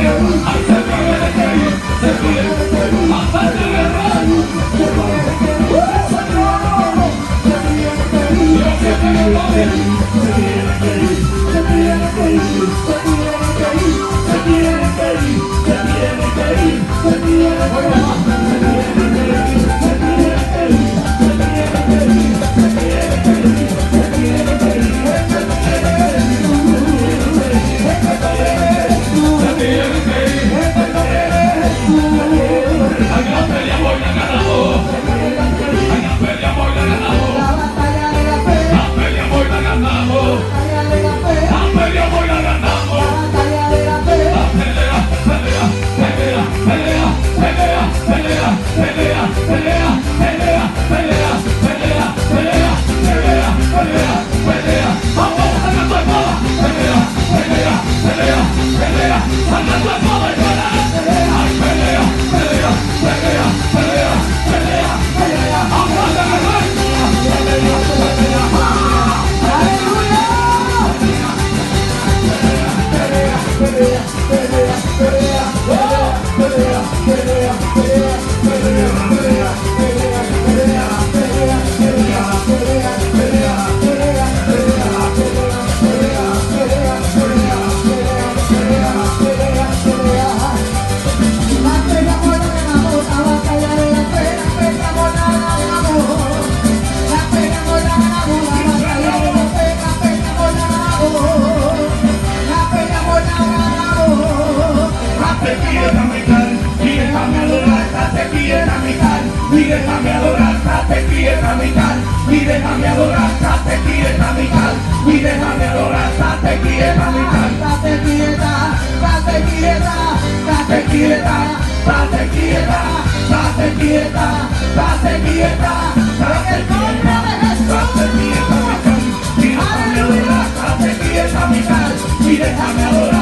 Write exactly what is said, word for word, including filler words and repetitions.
déjame adorar, date quieta mi tal, y déjame adorar, date quieta mi tal, y déjame adorar, date quieta mi tal, date quieta, date quieta, date quieta, date quieta, date quieta, date quieta, date quieta, date quieta mi tal, y déjame adorar, date quieta mi tal, y déjame adorar.